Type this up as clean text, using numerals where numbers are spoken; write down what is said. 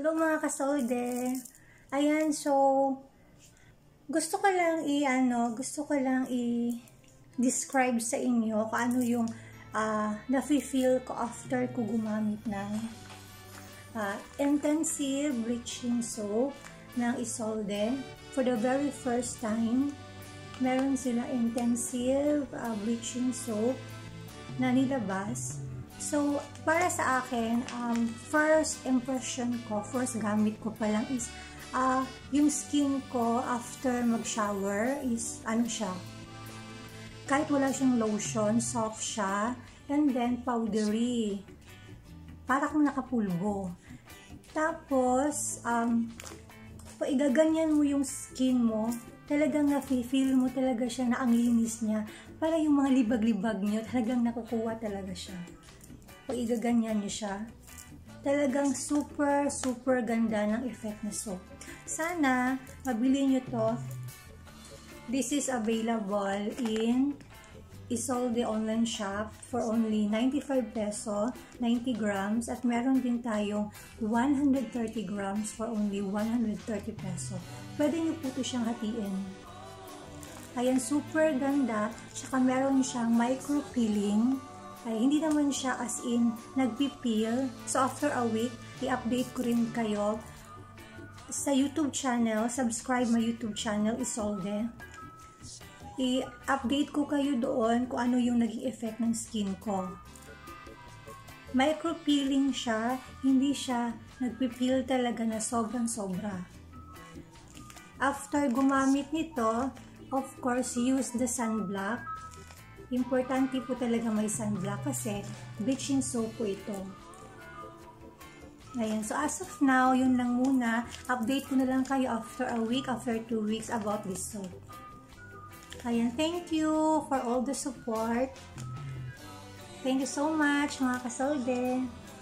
Hello mga kasolde. Ayan, so gusto ko lang i-describe sa inyo kung ano yung nafe-feel ko after ko gumamit ng intensive bleaching soap ng Isolde. For the very first time, meron silang intensive bleaching soap na nilabas. So, para sa akin, first impression ko, first gamit ko pa lang is, yung skin ko after mag-shower is, siya, kahit wala siyang lotion, soft siya, and then powdery. Para kang nakapulbo. Tapos, pag igaganyan mo yung skin mo, talagang nafe-feel mo talaga siya na ang linis niya. Para yung mga libag-libag niyo, talagang nakukuha talaga siya. Pag igaganyan niyo siya, talagang super ganda ng effect na soap. Sana mabili niyo to. This is available in Isolde online shop for only 95 peso, 90 grams, at meron din tayong 130 grams for only 130 peso. Pwede niyo po ito siyang hatiin. Ayan, super ganda. Tsaka meron siyang micro peeling. Ay, hindi naman siya as in nagpipil. So, after a week, i-update ko rin kayo sa YouTube channel. Subscribe my YouTube channel, Isolde. I-update ko kayo doon kung ano yung naging effect ng skin ko. Micro peeling siya, hindi siya nagpipil talaga na sobrang-sobra. After gumamit nito, of course, use the sunblock. Importante po talaga may sunblock kasi bleaching soap po ito. Ayan, so as of now, yun lang muna. Update ko na lang kayo after a week, after 2 weeks about this soap. Ayan, thank you for all the support. Thank you so much mga kasolde.